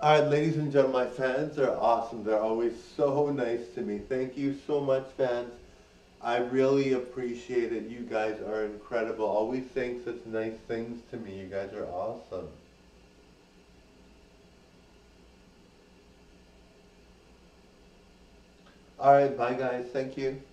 Alright, ladies and gentlemen, my fans are awesome. They're always so nice to me. Thank you so much, fans. I really appreciate it. You guys are incredible. Always saying such nice things to me. You guys are awesome. Alright, bye guys. Thank you.